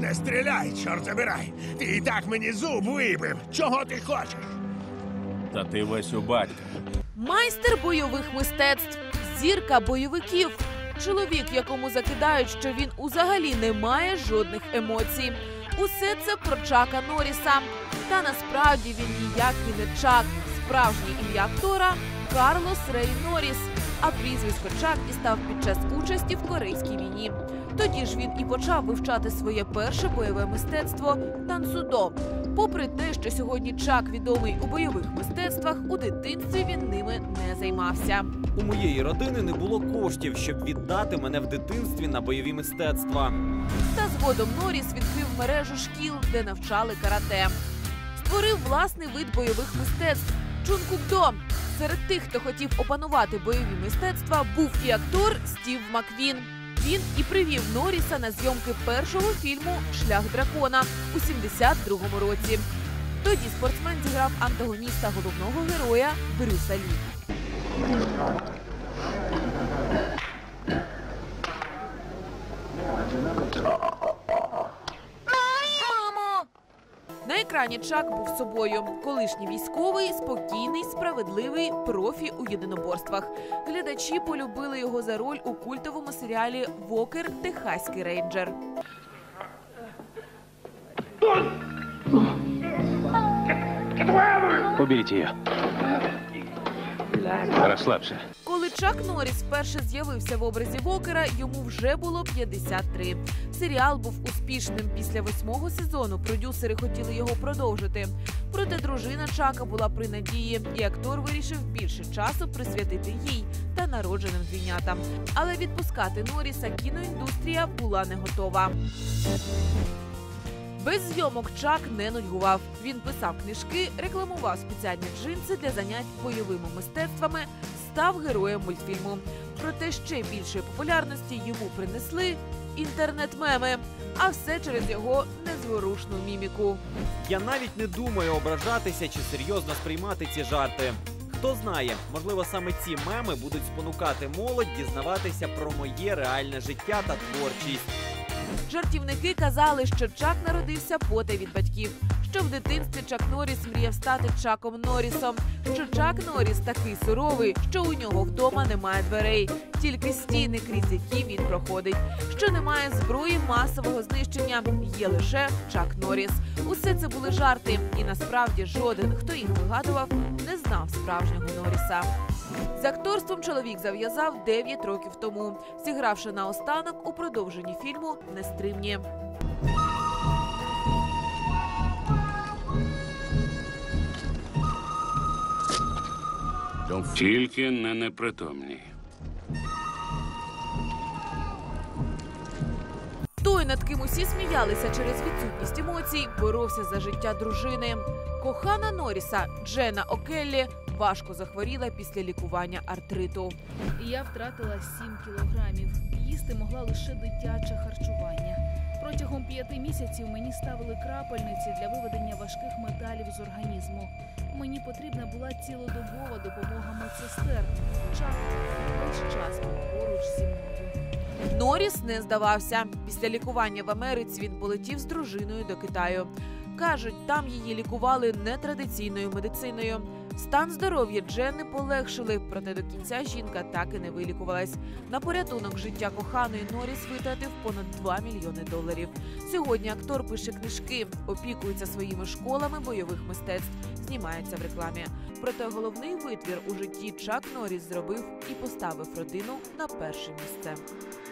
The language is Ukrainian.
Не стріляй, чорт забирай! Ти і так мені зуб вибив! Чого ти хочеш? Та ти весь у батька. Майстер бойових мистецтв, зірка бойовиків. Чоловік, якому закидають, що він взагалі не має жодних емоцій. Усе це про Чака Норріса. Та насправді він ніякий не Чак. Справжнє ім'я актора – Карлос Рей Норріс. А прізвисько Чак дістав під час участі в Корейській війні. Тоді ж він і почав вивчати своє перше бойове мистецтво – тансудо. Попри те, що сьогодні Чак відомий у бойових мистецтвах, у дитинстві він ними не займався. У моєї родини не було коштів, щоб віддати мене в дитинстві на бойові мистецтва. Та згодом Норріс відкрив мережу шкіл, де навчали карате. Створив власний вид бойових мистецтв – чункукдо. Серед тих, хто хотів опанувати бойові мистецтва, був і актор Стів Маквін. Він і привів Норріса на зйомки першого фільму «Шлях дракона» у 72-му році. Тоді спортсмен зіграв антагоніста головного героя Брюса Лі. На екрані Чак був собою. Колишній військовий, спокійний, справедливий, профі у єдиноборствах. Глядачі полюбили його за роль у культовому серіалі «Вокер. Техаський рейнджер». Уберите ее. Расслабься. Коли Чак Норріс вперше з'явився в образі Вокера, йому вже було 53. Серіал був успішним. Після 8-го сезону продюсери хотіли його продовжити. Проте дружина Чака була при надії, і актор вирішив більше часу присвятити їй та народженим двійнятам. Але відпускати Норріса кіноіндустрія була не готова. Без зйомок Чак не нудьгував. Він писав книжки, рекламував спеціальні джинси для занять бойовими мистецтвами, став героєм мультфільму. Проте ще більшої популярності йому принесли інтернет-меми. А все через його незворушну міміку. Я навіть не думаю ображатися чи серйозно сприймати ці жарти. Хто знає, можливо, саме ці меми будуть спонукати молодь дізнаватися про моє реальне життя та творчість. Жартівники казали, що Чак народився потай від батьків, що в дитинстві Чак Норріс мріяв стати Чаком Норрісом, що Чак Норріс такий суровий, що у нього вдома немає дверей, тільки стіни, крізь які він проходить, що немає зброї масового знищення, є лише Чак Норріс. Усе це були жарти, і насправді жоден, хто їх вигадував, не знав справжнього Норріса. З акторством чоловік зав'язав 9 років тому, зігравши наостанок у продовженні фільму «Нестримні». Тільки не непритомні. Той, над ким усі сміялися через відсутність емоцій, боровся за життя дружини. Кохана Норріса Джена О'Келлі важко захворіла після лікування артриту. Я втратила 7 кілограмів. Їсти могла лише дитяче харчування. Протягом 5 місяців мені ставили крапельниці для виведення важких металів з організму. Мені потрібна була цілодобова допомога медсестер. Чак весь час був поруч зі мною. Норріс не здавався. Після лікування в Америці він полетів з дружиною до Китаю. Кажуть, там її лікували нетрадиційною медициною. Стан здоров'я Дженни полегшили, проте до кінця жінка так і не вилікувалась. На порятунок життя коханої Норріс витратив понад $2 мільйони. Сьогодні актор пише книжки, опікується своїми школами бойових мистецтв, знімається в рекламі. Проте головний витвір у житті Чак Норріс зробив і поставив родину на перше місце.